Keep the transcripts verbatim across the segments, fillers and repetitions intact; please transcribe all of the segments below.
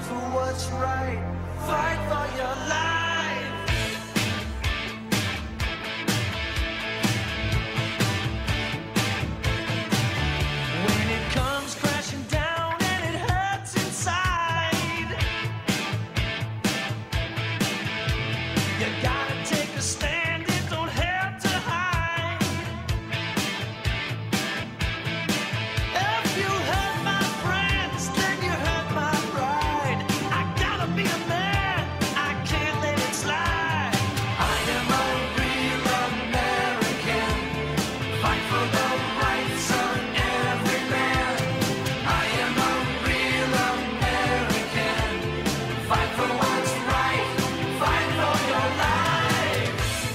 for what's right. Fight for your life. When it comes crashing down and it hurts inside, you gotta take a stand. It don't have to hide. If you hurt my friends, then you hurt my pride. I gotta be a man, I can't let it slide. I am a real American, fight for the rights of every man. I am a real American, fight for what's right, fight for your life.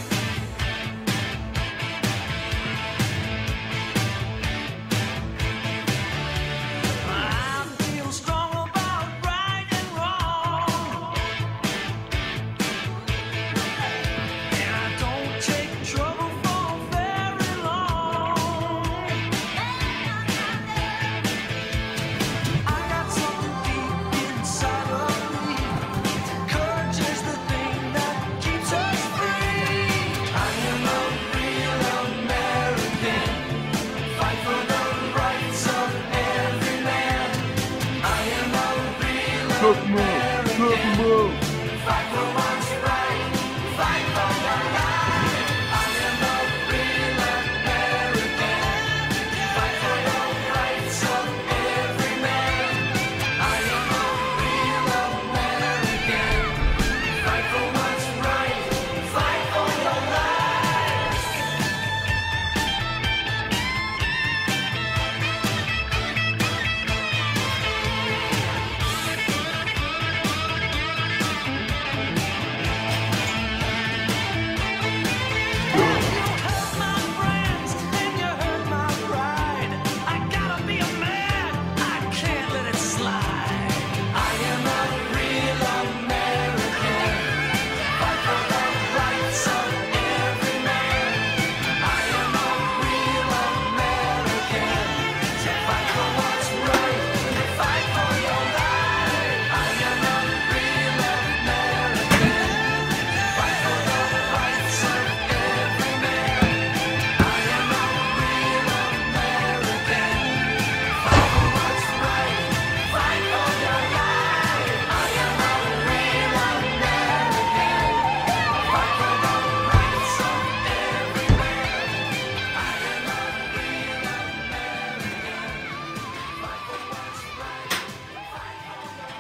I feel strong about right and wrong, and I don't take trouble for very long. I got something deep inside of me. Courage is the thing that keeps us free. I am a real American, fight for the rights of every man. I am a real American, fight for what's right, fight for your life. I am a real American, fight for the rights of every man. I am a real American, fight for what's right, fight for your life. You hurt my friends and you hurt my pride. I gotta be a man, I can't let it slide. I am a real American, fight for the rights of every man. I am a real American, fight for what's right, fight for your life. I am a real American, fight for the rights of every man. I am a real American, fight for what's right, fight for your life. I am a real American, fight for the rights of every man. I am a real American, fight for what's right, fight for your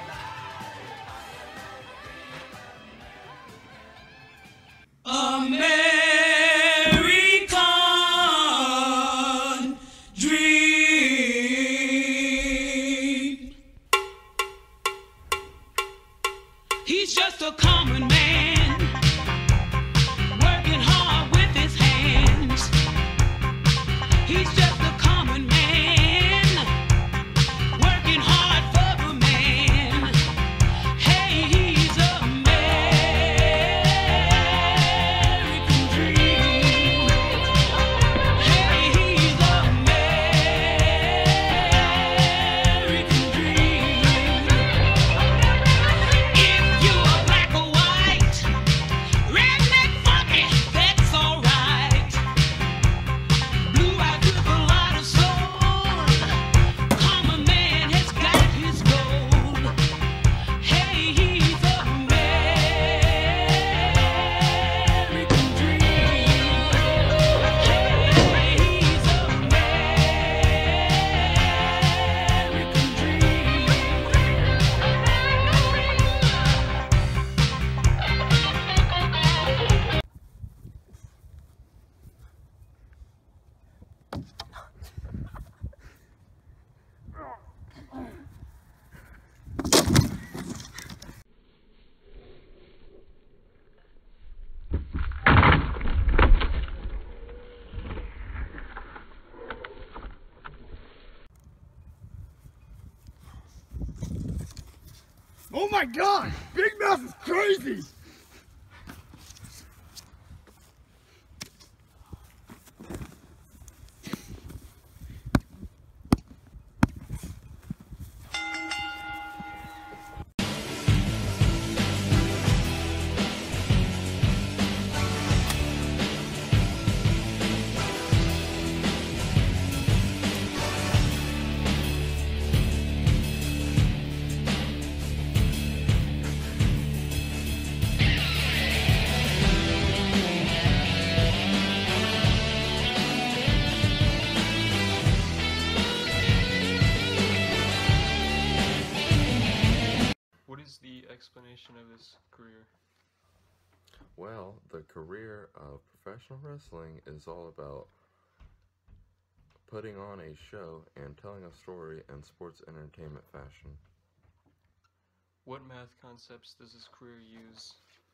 American dream. He's just a common man, working hard with his hands. He's just a common man, working hard for the man. Hey, he's American dream. Hey, he's American dream. If you are black or white, redneck, funky, that's alright. Blue-eyed with a lot of soul, common man has got his gold. Hey, he's American dream. Hey, he's American dream. Oh my God! Big Mouth is crazy! What is the explanation of this career? Well, the career of professional wrestling is all about putting on a show and telling a story in sports entertainment fashion. What math concepts does this career use?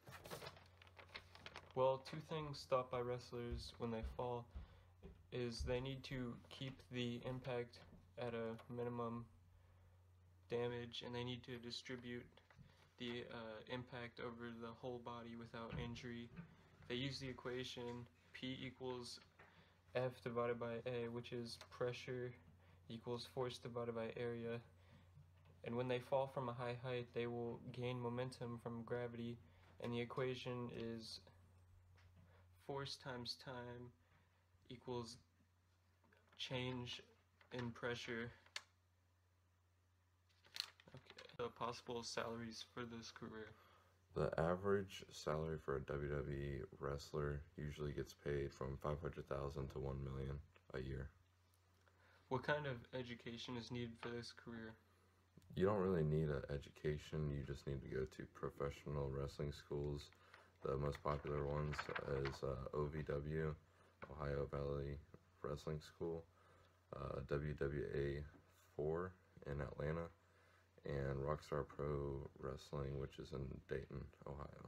Well, two things stopped by wrestlers when they fall is they need to keep the impact at a minimum damage, and they need to distribute the uh, impact over the whole body without injury. They use the equation P equals F divided by A, which is pressure equals force divided by area. And when they fall from a high height, they will gain momentum from gravity, and the equation is force times time equals change in pressure. Okay. The possible salaries for this career. The average salary for a W W E wrestler usually gets paid from five hundred thousand dollars to one million dollars a year. What kind of education is needed for this career? You don't really need an education, you just need to go to professional wrestling schools. The most popular ones is uh, O V W, Ohio Valley Wrestling School, uh, W W A four in Atlanta, and Rockstar Pro Wrestling, which is in Dayton, Ohio.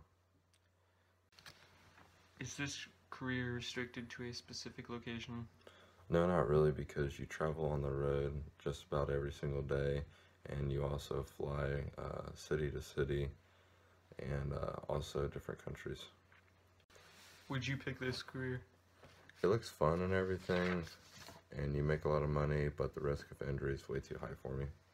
Is this career restricted to a specific location? No, not really, because you travel on the road just about every single day, and you also fly uh, city to city, and uh, also different countries. Would you pick this career? It looks fun and everything, and you make a lot of money, but the risk of injury is way too high for me.